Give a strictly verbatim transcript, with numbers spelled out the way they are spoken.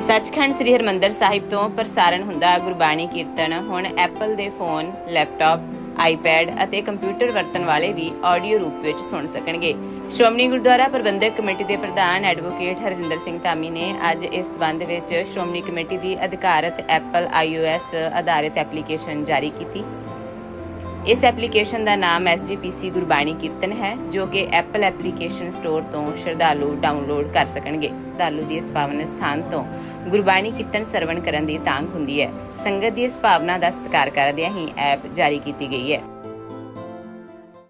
सचखंड श्री हरमंदर साहिब तो प्रसारण हुंदा गुरबाणी कीर्तन हुण एप्पल दे फोन, लैपटॉप, आईपैड ਅਤੇ कंप्यूटर वरतण वाले भी ऑडियो रूप ਵਿੱਚ सुन सकणगे। श्रोमणी गुरुद्वारा प्रबंधक कमेटी के प्रधान एडवोकेट हरजिंदर सिंह धामी ने अज इस संबंध ਵਿੱਚ श्रोमणी कमेटी की अधिकारत एप्पल आई ओ एस आधारित एप्लीकेशन जारी की। इस एप्लीकेशन का नाम S G P C Gurbani kirtan है, जो कि एप्पल एप्लीकेशन स्टोर तो श्रद्धालु डाउनलोड कर सकणगे। श्रद्धालु की इस पावन स्थान तो गुरबाणी कीर्तन सरवण करन दी तांग हुंदी है। संगत की इस भावना का सत्कार करदिआं ही ऐप जारी की गई है।